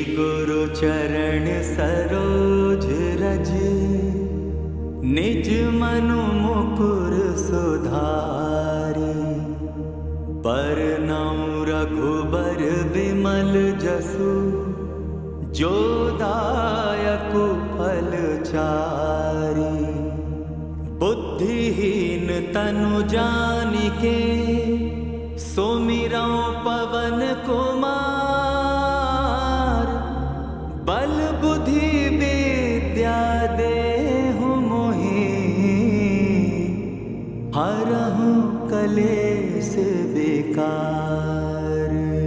गुरु चरण सरोज रज, निज मनु मुकुर सुधारी। बरनउँ रघुबर बिमल जसु, जो दायकु फल चारि। बुद्धिहीन तनु जानिके, सुमिरौ पवन कुमार। बल बुद्धि विद्या देहु मोहि, हरहु कलेस बेकार।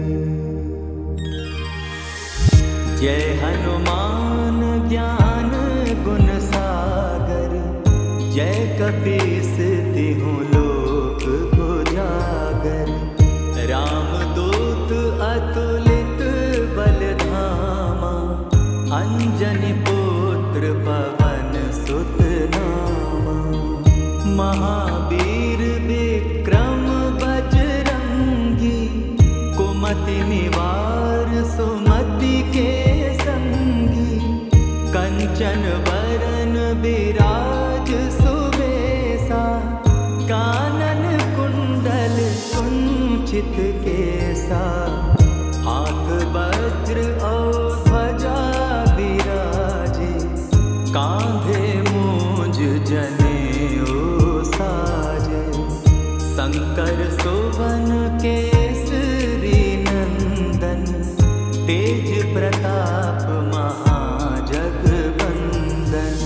जय हनुमान ज्ञान गुण सागर, जय कपीस तिहु लोक उजागर। रामदूत अतुलित बल धामा, अंजनी पुत्र पवन सुत नामा। महावीर विक्रम बजरंगी, कुमति निवार सुमति के संगी। कंचन बरन बिराज सुबेसा, कानन कुंडल कुंचित केसा। हाथ वज्र और ध्वजा विराजे, कांधे मूंज जनेऊ साजे। शंकर सुवन केसरी नंदन, तेज प्रताप महाजगवंदन।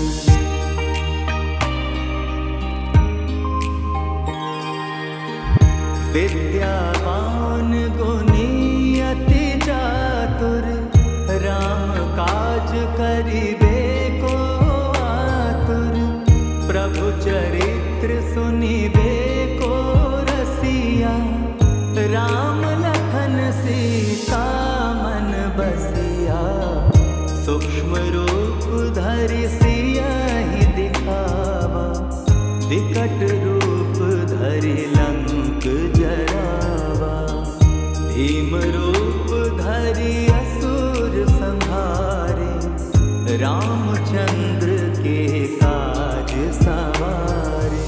विद्यावान गुणी अति चातुर, राम काज करिबे को आतुर। प्रभु चरित्र सुनिबे को रसिया, राम लखन सीता मन बसिया। सूक्ष्म रूप धरि सियहि दिखावा, विकट रूप धरि लंक जरावा। भीम रूप धरि असुर संहारे, रामचंद्र के काज सवारे।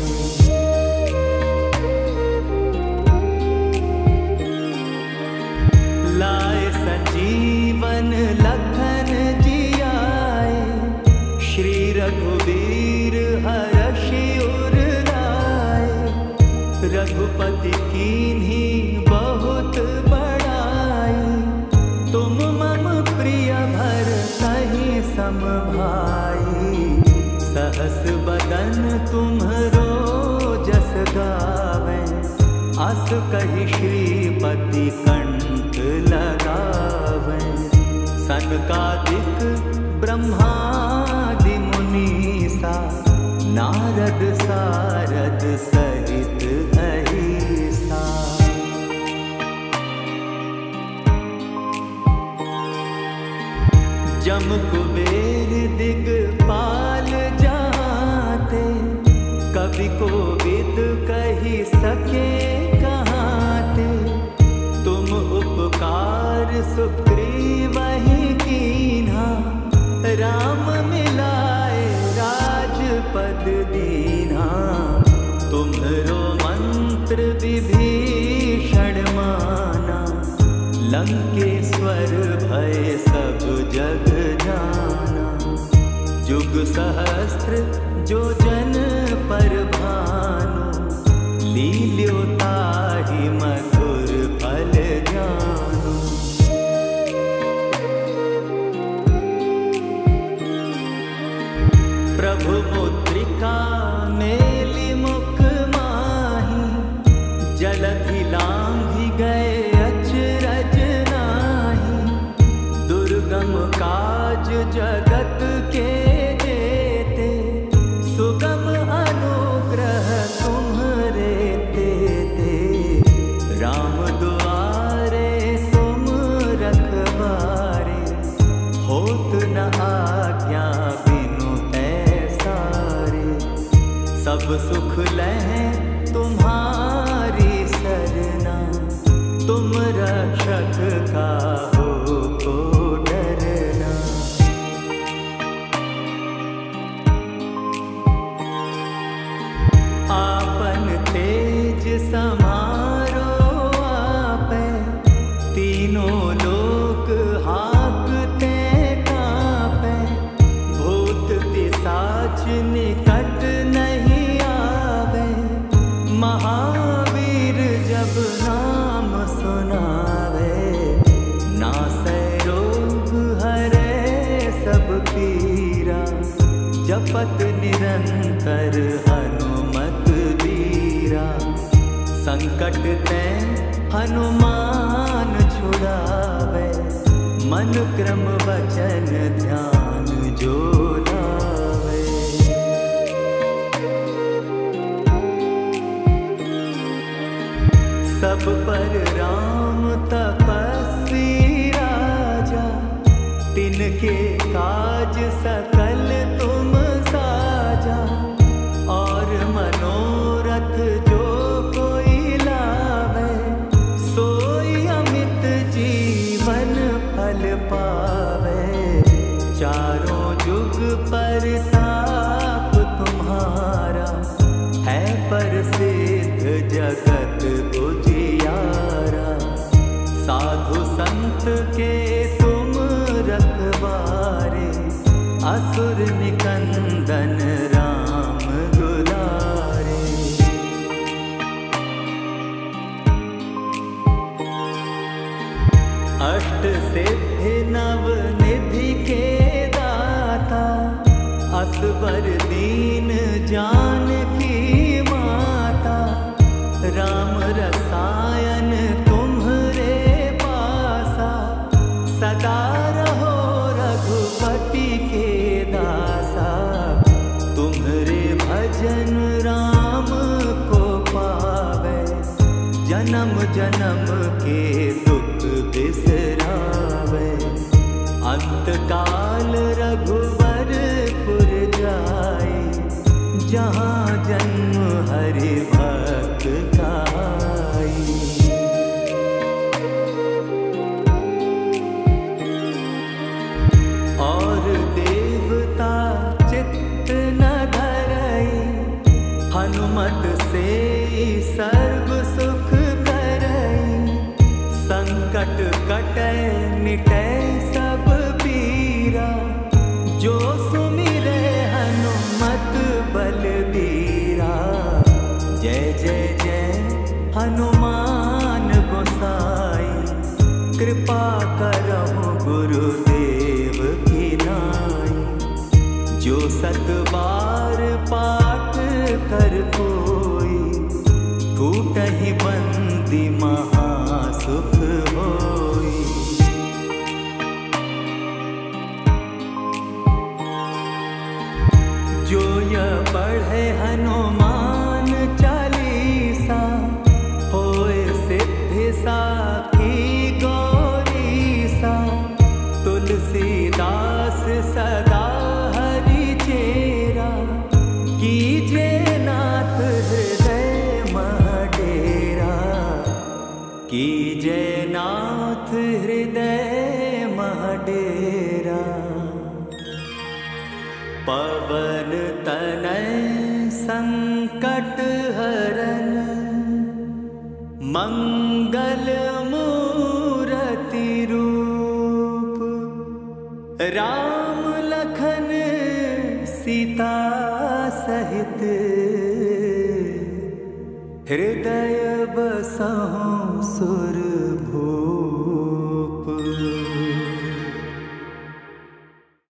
लाए संजीवन लखन जियाए, श्री रघुवीर हरषि उर लाए। रघुपति कीन्ही बहुत बड़ाई, तुम मम प्रिय भरतहि सम भाई। सहस बदन तुम्हरो जस गावें, अस कहि श्रीपति कंठ लगावें। सनकादिक ब्रह्मादि मुनीसा, नारद सारद सहित अहिसा। जम कुबेर दिगपाल जाते, कवि कोविद कहि सके कहाते। तुम उपकार सुग्रीवहि कीन्हा, राम मिलाए राजपद दीन्हा। तुम्हरो मंत्र विभीषण माना, लंकेश्वर भय सब जग जाना। जुग सहस्त्र जो जन पर भानु, लील्यो ताहि मधुर फल जानु। प्रभु मुद्रिका मेलि मुख माहि, जलधि लांघि गए अचरज नाही। दुर्गम काज जगत के जेते, सुगम अनुग्रह तुम्हरे तेते। राम दुआरे तुम रखवारे, होत न आज्ञा बिनु पैसारे। सब सुख लहै तुम्हारी सरना, तुम रक्षक काहू को डरना। जपत निरंतर हनुमत बीरा। संकट ते हनुमान छुड़ावे, मन क्रम वचन ध्यान जो लावे। सब पर राम तपस्वी राजा, तिनके काज सकल तुम साजा। और मनोरथ जो कोई लावे, सोई अमित जीवन फल पावे। चारों जुग परताप तुम्हारा, है प्रसिद्ध जगत उजियारा। साधु संत के तुम रखवारे, असुर निकंदन राम दुलारे। अष्ट सिद्धि नव निधि के दाता, असबर दीन जानकी माता। राम रसायन तुम्हरे पासा, सदा रहो रघुपति के दासा। तुम्हरे भजन राम को पावे, जन्म जन्म के दुख बिसरावे। अंत काल रघुवरपुर जाए, जहाँ जन्म हरि भक्त काई। और देवता चित्त न धरई, हनुमत से सर्व सुख करई। संकट कटै मिटै सब पीरा, जो सुमिरै हनुमत बलबीरा। जय जय जय हनुमान गोसाई, कृपा करहु गुरुदेव की नाई। जो सत बार पाठ कर कोई, टूटहि बंदी महासुख होई। जो यह पढ़े हनुमान चालीसा, होए सिद्धि साखी गौरीसा। तुलसीदास सदा हरि चेरा, कीजे नाथ हृदय मह डेरा। कीजे नाथ हृदय मह डेरा। पवन तनय संकट हरन, मंगल मूरति रूप। राम लखन सीता सहित, हृदय बसहु सुरभूप।